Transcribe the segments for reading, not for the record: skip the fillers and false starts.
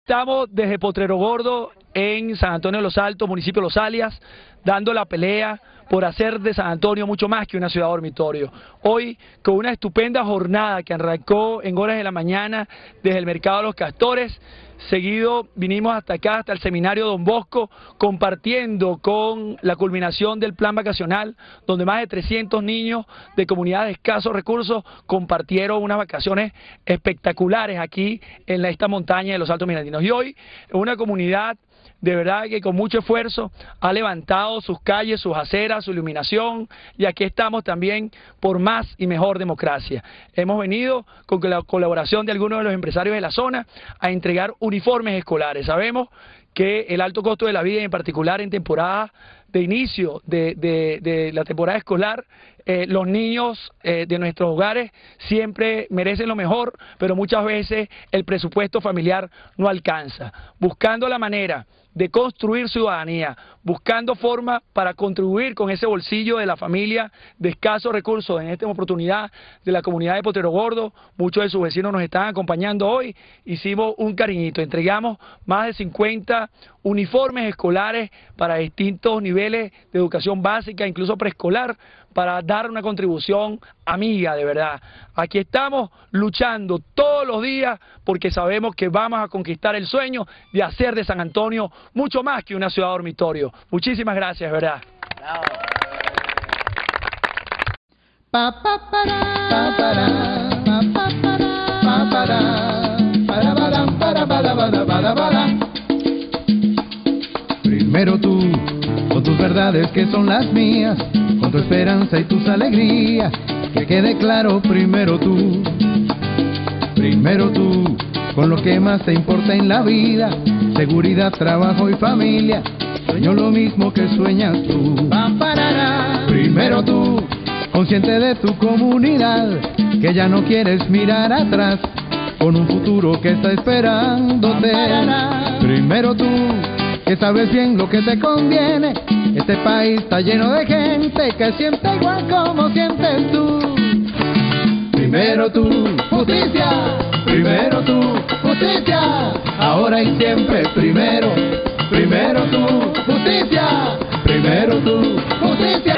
Estamos desde Potrero Gordo en San Antonio de los Altos, municipio de Los Alias, dando la pelea por hacer de San Antonio mucho más que una ciudad dormitorio. Hoy, con una estupenda jornada que arrancó en horas de la mañana desde el Mercado de los Castores, seguido vinimos hasta acá, hasta el Seminario Don Bosco, compartiendo con la culminación del plan vacacional, donde más de 300 niños de comunidades de escasos recursos compartieron unas vacaciones espectaculares aquí en esta montaña de los Altos Mirandinos. Y hoy, una comunidad de verdad que con mucho esfuerzo ha levantado sus calles, sus aceras, su iluminación, y aquí estamos también por más y mejor democracia. Hemos venido con la colaboración de algunos de los empresarios de la zona a entregar uniformes escolares. Sabemos que el alto costo de la vida, y en particular en temporada de inicio de la temporada escolar, los niños de nuestros hogares siempre merecen lo mejor, pero muchas veces el presupuesto familiar no alcanza. Buscando la manera de construir ciudadanía, buscando forma para contribuir con ese bolsillo de la familia de escasos recursos, en esta oportunidad de la comunidad de Potrero Gordo, muchos de sus vecinos nos están acompañando hoy, hicimos un cariñito, entregamos más de 50 uniformes escolares para distintos niveles de educación básica, incluso preescolar, para dar una contribución amiga de verdad. Aquí estamos luchando todos los días porque sabemos que vamos a conquistar el sueño de hacer de San Antonio mucho más que una ciudad dormitorio. Muchísimas gracias, ¿verdad? Bravo. Primero tú, con tus verdades que son las mías, con tu esperanza y tus alegrías, que quede claro primero tú, con lo que más te importa en la vida, seguridad, trabajo y familia, sueño lo mismo que sueñas tú. Primero tú, consciente de tu comunidad, que ya no quieres mirar atrás, con un futuro que está esperándote. Primero tú, que sabes bien lo que te conviene, este país está lleno de gente que siente igual como sientes tú. Primero tú, justicia, ahora y siempre primero tú, justicia, primero tú, justicia.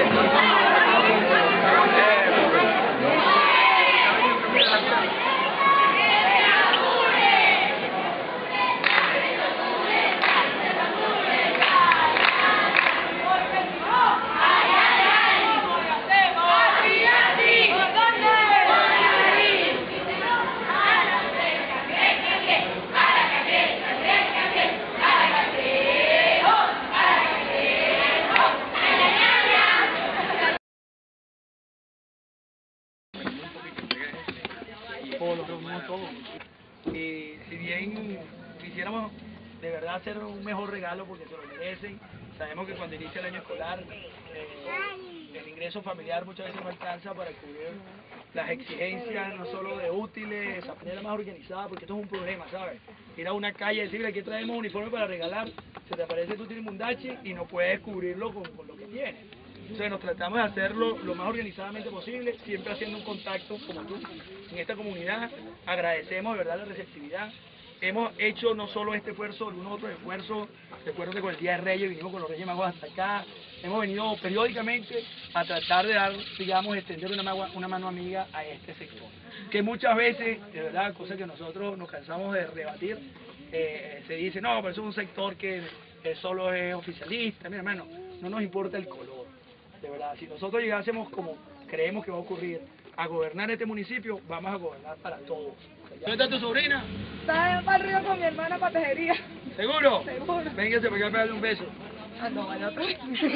Y si bien quisiéramos de verdad hacer un mejor regalo porque se lo merecen, sabemos que cuando inicia el año escolar el ingreso familiar muchas veces no alcanza para cubrir las exigencias no solo de útiles, esa manera más organizada, porque esto es un problema, ¿sabes? Ir a una calle y decirle aquí traemos uniforme para regalar, se te aparece tu mundachi y no puedes cubrirlo con lo que tienes. Entonces nos tratamos de hacerlo lo más organizadamente posible, siempre haciendo un contacto como tú en esta comunidad. Agradecemos de verdad la receptividad. Hemos hecho no solo este esfuerzo, algunos otros esfuerzos. Recuerdo que con el Día de Reyes vinimos con los Reyes Magos hasta acá. Hemos venido periódicamente a tratar de dar, digamos, extender una mano amiga a este sector. Que muchas veces, de verdad, cosa que nosotros nos cansamos de rebatir, se dice, no, pero eso es un sector que solo es oficialista. Mira, hermano, no nos importa el color. De verdad, si nosotros llegásemos como creemos que va a ocurrir a gobernar este municipio, vamos a gobernar para todos. ¿Dónde está tu sobrina? Está para el río con mi hermana para tejería. ¿Seguro? Seguro. Véngase para acá para darle un beso. Ah, no, vale otro.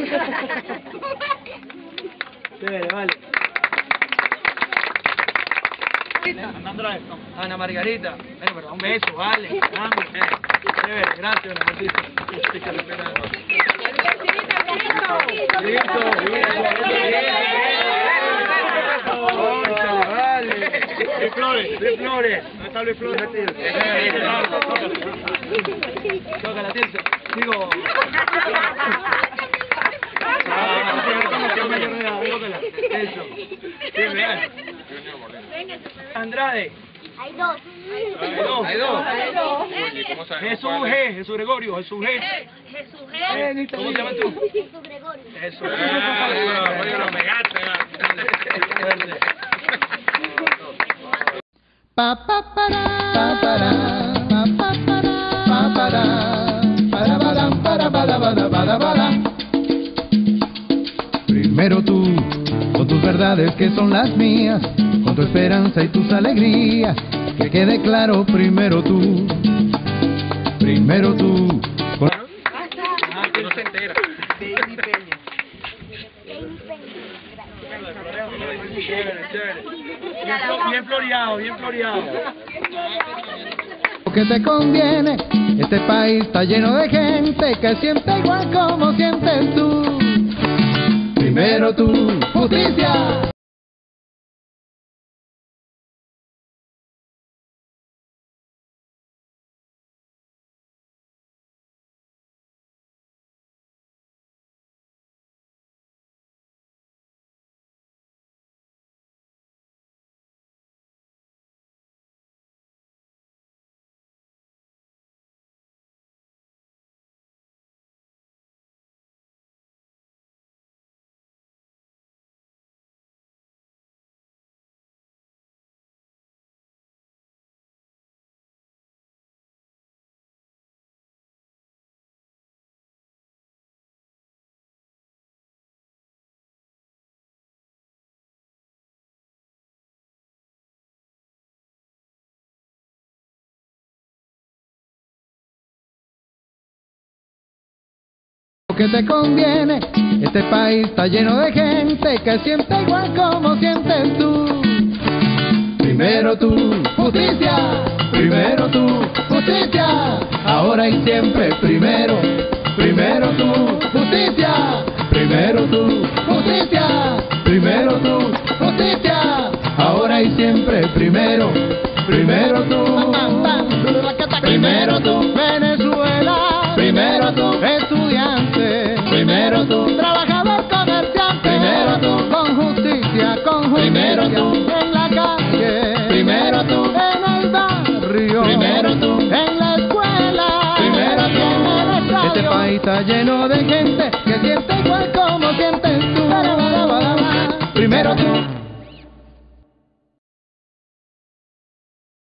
Chévere, vale. Ana Margarita. Bueno, pero un beso, vale. Vamos, chévere, gracias, Ana Margarita. Listo, Luis Flores. ¿Dónde está Luis Flores? Toca la tercera. Digo. Eso. Sí, real. Andrade, Hay dos. Hay dos. Oye, ¿cómo sabes? Jesús G, Jesús Gregorio, Jesús G. Jesús ¿Cómo te llamas tú? Jesús Gregorio. Jesús. Oye, lo pegaste, Pa pa para pa para pa pa para pa para. Primero tú, con tus verdades que son las mías, con tu esperanza y tus alegrías, que quede claro, primero tú, con... que no se entera. Bien floreado, bien floreado. Lo que te conviene, este país está lleno de gente que siente igual como sientes tú. Primero tú, justicia. Lo que te conviene, este país está lleno de gente que siente igual como sientes tú. Primero tú, justicia. Primero tú, justicia. Ahora y siempre primero. Primero tú, justicia. Primero tú, justicia. Primero tú, justicia. Ahora y siempre primero. Primero tú. Primero tú, Venezuela. Primero tú, estudiante. Primero tú, trabajador comerciante. Primero tú, con justicia, primero tú, en la calle. Primero tú, en el barrio. Primero tú, en la escuela. Primero tú, en el estadio. Este país está lleno de gente que siente igual como sientes tú. Primero tú.